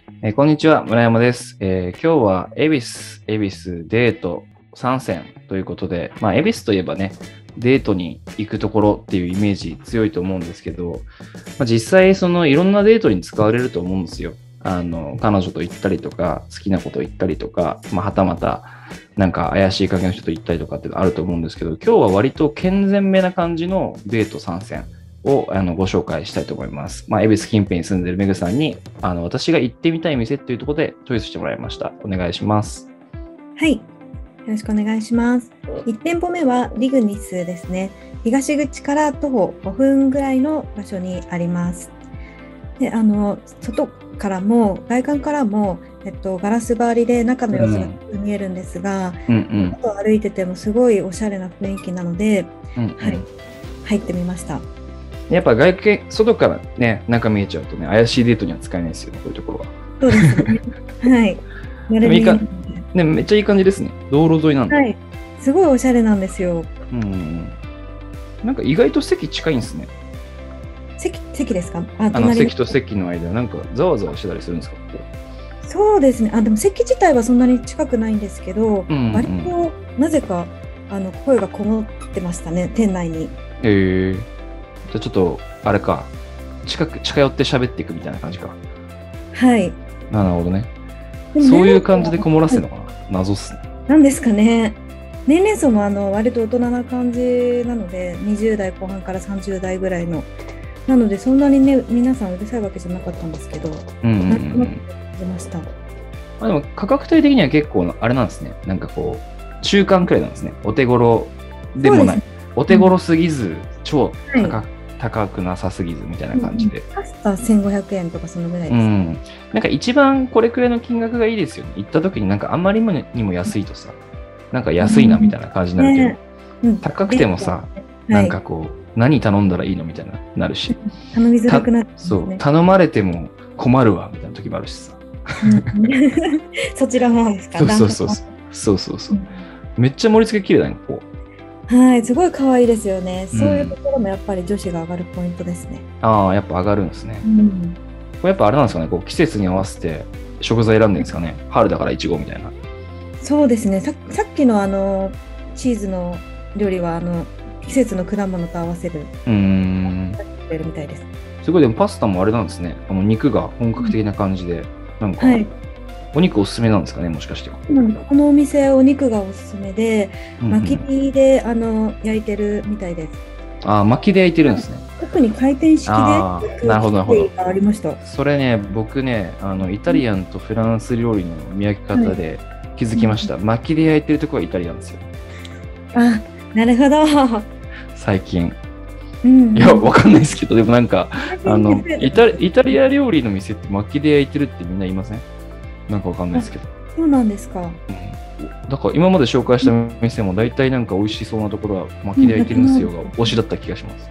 こんにちは、村山です。今日は恵比寿デート参戦ということで、恵比寿といえばね、デートに行くところっていうイメージ強いと思うんですけど、実際そのいろんなデートに使われると思うんですよ。彼女と行ったりとか、好きな子と行ったりとか、はたまたなんか怪しい関係の人と行ったりとかってあると思うんですけど、今日は割と健全めな感じのデート参戦をご紹介したいと思います。恵比寿近辺に住んでるメグさんに私が行ってみたい店っていうところでチョイスしてもらいました。お願いします。 はい、よろしくお願いします。1店舗目はリグニスですね。東口から徒歩5分ぐらいの場所にあります。で、外からも外観からも、ガラス張りで中の様子が見えるんですが、外を歩いててもすごいおしゃれな雰囲気なので、はい、入ってみました。 やっぱ外からね、中見えちゃうとね、怪しいデートには使えないですよね、こういうところは。 そうですね。はい。 ね、めっちゃいい感じですね。道路沿いなんだ。 はい。すごいおしゃれなんですよ。 なんか意外と席近いんですね。 席ですか？ 席と席の間、なんかざわざわしてたりするんですか？ そうですね。でも席自体はそんなに近くないんですけど、割となぜか声がこもってましたね、店内に。 じゃあちょっとあれか、近寄って喋っていくみたいな感じか。 はい。 なるほどね。そういう感じでこもらせるのかな。謎っすね。 なんですかね。年齢層も割と大人な感じなので、20代後半から30代ぐらいの。なのでそんなにね、皆さんうるさいわけじゃなかったんですけど、なんとなく感じました。 でも価格帯的には結構あれなんですね。なんかこう中間くらいなんですね。お手頃でもない。お手頃すぎず、超高くなさすぎずみたいな感じで。 パスタ1500円とかそのぐらいです。 なんか一番これくらいの金額がいいですよね。行った時になんかあんまりにも安いとさ、なんか安いなみたいな感じになるけど、高くてもさ、なんかこう、何頼んだらいいのみたいななるし。 頼みづらくなる、 そう、頼まれても困るわみたいな時もあるしさ。 そちらもですか？ そう。めっちゃ盛り付け綺麗だね、ここ。 はい、すごい可愛いですよね。そういうところもやっぱり女子が上がるポイントですね。 やっぱ上がるんですね。これやっぱあれなんですかね、こう季節に合わせて食材選んでるんですかね。春だからイチゴみたいな。 そうですね。さっきのチーズの料理は季節の果物と合わせる。れるみたいです。 すごい。でもパスタもあれなんですね。肉が本格的な感じで、なんか、お肉おすすめなんですかね、もしかして。 このお店お肉がおすすめで、薪火で焼いてるみたいです。 薪で焼いてるんですね。 特に回転式でなるほどありました。 それね、僕ね、イタリアンとフランス料理の見分け方で気づきました。薪で焼いてるところはイタリアンですよ。 なるほど。 最近。いや、わかんないですけど、でもなんか、イタリア料理の店って薪で焼いてるってみんな言いません？なんかわかんないですけど。 そうなんですか。 だから今まで紹介した店も大体なんか美味しそうなところは薪で焼いてるんですよが推しだった気がします。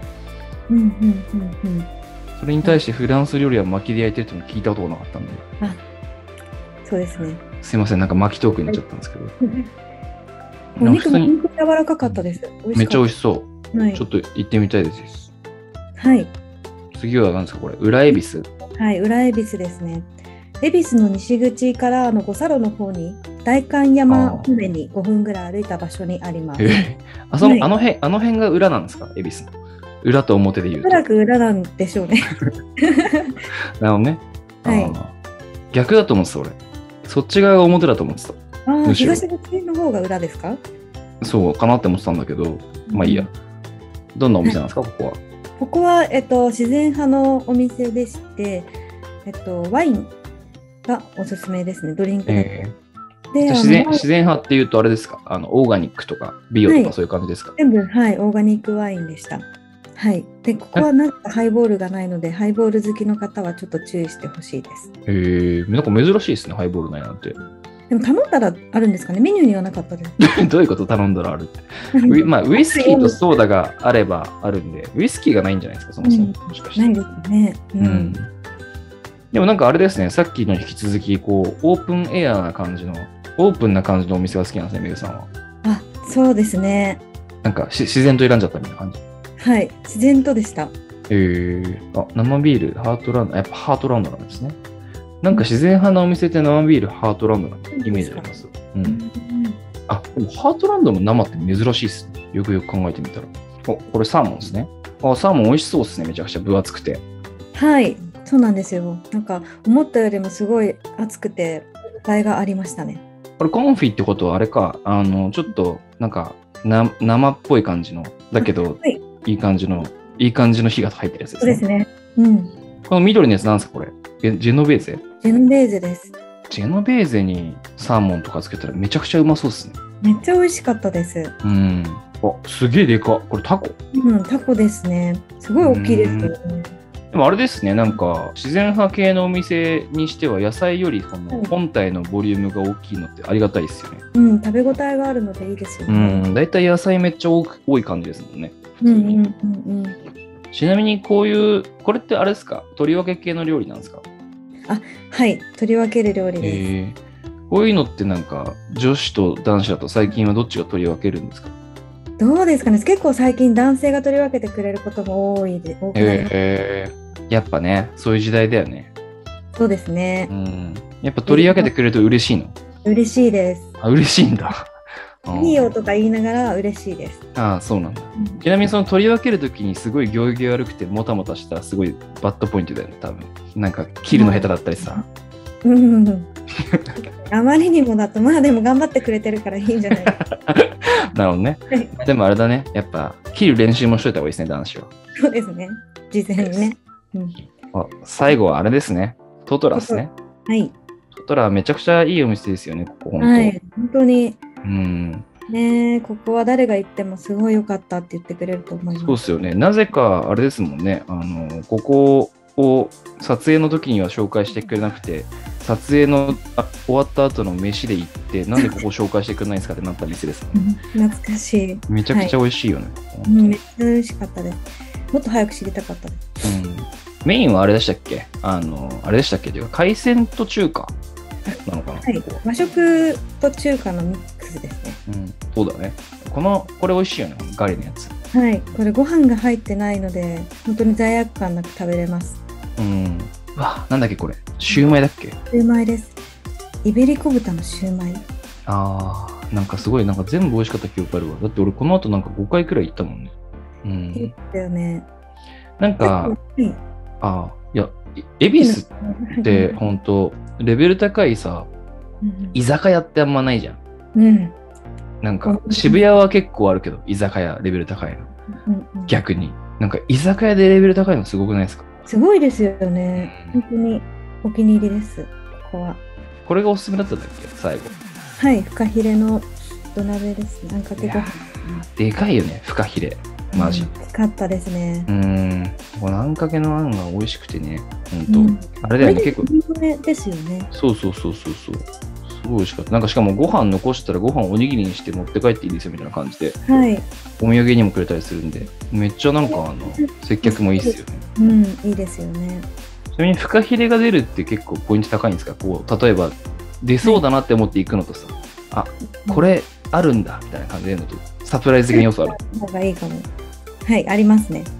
それに対してフランス料理は薪で焼いてるっての聞いたことなかったんで。 そうですね。 すいません、なんか薪トークになっちゃったんですけど。 お肉も本当に柔らかかったです。 めっちゃ美味しそう。ちょっと行ってみたいです。 はい。 次は何ですかこれ？裏恵比寿？ はい、裏恵比寿ですね。恵比寿の西口から五差路の方に代官山方面に5分ぐらい歩いた場所にあります。 あの辺が裏なんですか？恵比寿の裏と表で言うと。 おそらく裏なんでしょうね。 なるほどね。逆だと思ってた俺。そっち側が表だと思ってた。 東口の方が裏ですか？ そうかなって思ってたんだけど、まあいいや。どんなお店なんですかここは？ ここは自然派のお店でして、ワインがおすすめですね、ドリンクで。 自然派っていうとあれですか？オーガニックとかビオとかそういう感じですか？ 全部、はい、オーガニックワインでした。はい。で、ここはなんかハイボールがないので、ハイボール好きの方はちょっと注意してほしいです。 なんか珍しいですね、ハイボールないなんて。 でも頼んだらあるんですかね？メニューにはなかったです。 どういうこと頼んだらあるって。ウイスキーとソーダがあればあるんで、ウイスキーがないんじゃないですか、そもそも。もしかして。 ないですね。 でもなんかあれですね、さっきの引き続き、こう、オープンな感じのお店が好きなんですね、メグさんは。 そうですね。 なんか自然と選んじゃったみたいな感じ。 はい、自然とでした。 生ビール、ハートランド、やっぱハートランドなんですね。 なんか自然派なお店って生ビールハートランドなイメージあります。うん。あ、でもハートランドの生って珍しいですね。よくよく考えてみたら。お、これサーモンですね。あ、サーモン美味しそうですね。めちゃくちゃ分厚くて。 はい、そうなんですよ。なんか思ったよりもすごい熱くて、答えがありましたね。 これコンフィってことはあれか、ちょっとなんか生っぽい感じの、だけど、 はい、 いい感じの火が入ってるやつですね。 そうですね。うん。 この緑のやつなんですかこれ？ジェノベーゼ？ ジェノベーゼです。 ジェノベーゼにサーモンとかつけたらめちゃくちゃうまそうですね。 めっちゃ美味しかったです。 うん。あ、すげえでかっ。これタコ？ うん、タコですね。すごい大きいですよね。 でもあれですね、なんか自然派系のお店にしては野菜よりその本体のボリュームが大きいのってありがたいですよね。 うん、食べ応えがあるのでいいですよね。 だいたい野菜めっちゃ多い感じですもんね。 うんうんうんうん。 ちなみにこれってあれですか？取り分け系の料理なんですか？ あ、はい、取り分ける料理です。 こういうのってなんか女子と男子だと最近はどっちが取り分けるんですか？ どうですかね。結構最近男性が取り分けてくれることも多くなります。 やっぱね、そういう時代だよね。 そうですね。 やっぱ取り分けてくれると嬉しいの？ 嬉しいです。 あ、嬉しいんだ。 いいよとか言いながら嬉しいです。 ああ、そうなんだ。ちなみにその取り分けるときにすごい行儀悪くてもたもたしたらすごいバッドポイントだよね、多分。なんか切るの下手だったりさ。 あまりにもだと、まあでも頑張ってくれてるからいいんじゃないですか。 なるほどね。でもあれだね、やっぱ切る練習もしといた方がいいですね、男子は。 そうですね。事前にね。 最後はあれですね、トトラですね。 はい。 トトラはめちゃくちゃいいお店ですよね、ここ本当。 はい、本当に。 ね、 ここは誰が行ってもすごい良かったって言ってくれると思います。 そうですよね。なぜかあれですもんね、ここを撮影の時には紹介してくれなくて、撮影の終わった後の飯で行って、なんでここ紹介してくれないんですかってなった店ですもんね。 懐かしい。 めちゃくちゃ美味しいよね。 めっちゃ美味しかったです。もっと早く知りたかったです。 メインはあれでしたっけ？あれでしたっけ？海鮮と中華なのかな？ はい。和食と中華のミックスですね。 そうだね。これ美味しいよね、ガリのやつ。 はい。これご飯が入ってないので、本当に罪悪感なく食べれます。 うわ、なんだっけこれ？シューマイだっけ？ シューマイです。イベリコ豚のシューマイ。 なんかすごい、なんか全部美味しかった記憶あるわ。だって俺この後なんか5回くらい行ったもんね。 いいですよね。 なんか、いや、恵比寿って本当レベル高いさ、居酒屋ってあんまないじゃん。なんか渋谷は結構あるけど、居酒屋レベル高いの。逆に。なんか居酒屋でレベル高いのすごくないですか？ すごいですよね。本当にお気に入りです。ここは。 これがおすすめだったんだっけ最後。 はい、フカヒレの土鍋です。なんか結構でかいよね、フカヒレ。マジ。 大きかったですね。 このあんかけのあんが美味しくてね、本当。あれだよね、結構。 ですよね。 そう。すごい美味しかった。なんかしかもご飯残したらご飯おにぎりにして持って帰っていいですよみたいな感じで。 はい。 お土産にもくれたりするんで、めっちゃなんか接客もいいですよね。いいですよね。 ちなみにフカヒレが出るって結構ポイント高いんですか？こう例えば出そうだなって思って行くのとさ、これあるんだみたいな感じでのとサプライズ的な要素ある。 方がいいかも。はい、ありますね。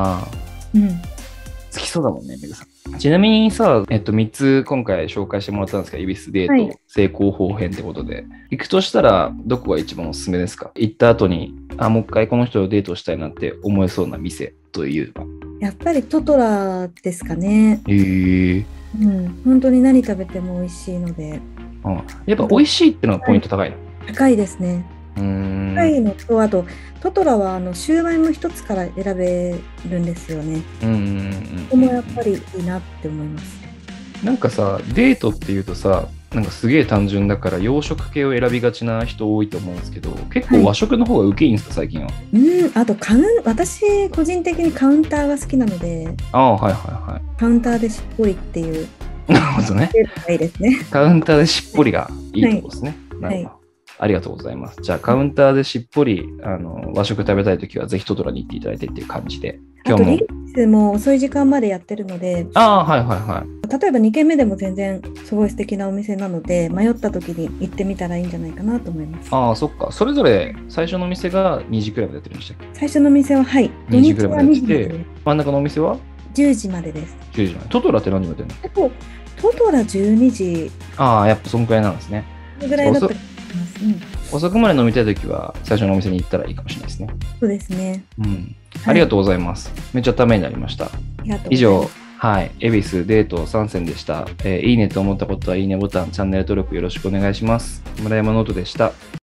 好きそうだもんね、メグさん。ちなみにさ、3つ今回紹介してもらったんですけど、恵比寿デート、成功法編ってことで、行くとしたらどこが一番おすすめですか？行った後に、もう一回この人とデートしたいなって思えそうな店といえば。 やっぱりトトラですかね。本当に何食べても美味しいので。 やっぱ美味しいってのがポイント高いの？ 高いですね。高いのと、あとトトラはシューマイも一つから選べるんですよね。ここもやっぱりいいなって思います。 なんかさ、デートっていうとさ、なんかすげえ単純だから洋食系を選びがちな人多いと思うんですけど、結構和食の方が受けいいんですか、最近は。 あと私個人的にカウンターが好きなので、カウンターでしっぽりっていう。 なるほどね。 いいですね。 カウンターでしっぽりがいいところですね。なるほど。ありがとうございます。じゃあカウンターでしっぽり和食食べたいときはぜひトトラに行っていただいてっていう感じで。 今日も。リリスも遅い時間までやってるので。例えば2軒目でも全然すごい素敵なお店なので、迷ったときに行ってみたらいいんじゃないかなと思います。 そっか。それぞれ最初のお店が2時くらいまでやってるんでしたっけ？ 最初のお店は 2時くらいまでやってて、真ん中のお店は 10時までです。 10時まで。トトラって何時までやってるの？ トトラ12時ああ、やっぱそんくらいなんですね。 ぐらいだったと思います。うん、 遅くまで飲みたいときは、最初のお店に行ったらいいかもしれないですね。 そうですね。 うん。 はいありがとうございます。めっちゃためになりました。 ありがとうございます。 以上、はい、恵比寿デート参戦でした。いいねと思ったことは、いいねボタン、チャンネル登録よろしくお願いします。村山ノートでした。